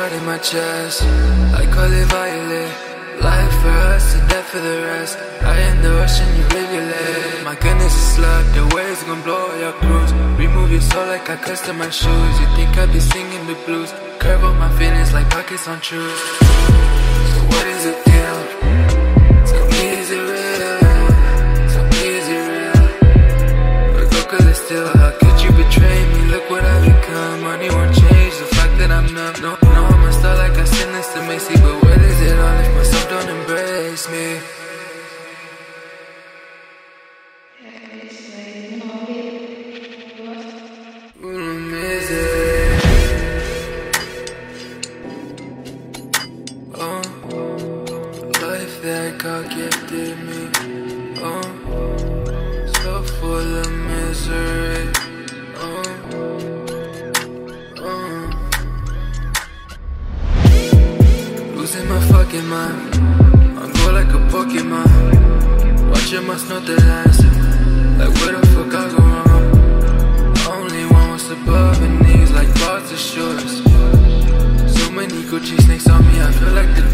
heart in my chest. I call it violet. Life for us and death for the rest. I am the rush and you live your life. My goodness, it's slug. The waves gon' blow all your cruise. Remove your soul like I custom my shoes. You think I be singing the blues? Curve up my fitness like pockets on truth. So what is it deal? Tell me, is it real? Tell me, is it real? But go cause it's still. How could you betray me? Look what I've become. Money won't change the fact that I'm numb. No, I'm a star like I send this to Macy. But what is it all if myself don't embrace me? Life that God gifted me, so full of misery, losing my fucking mind, I go like a Pokemon, watching my snow the lines, like where the fuck I go wrong, only one was above and knees like bars of shorts, so many Gucci snakes on me, I feel like the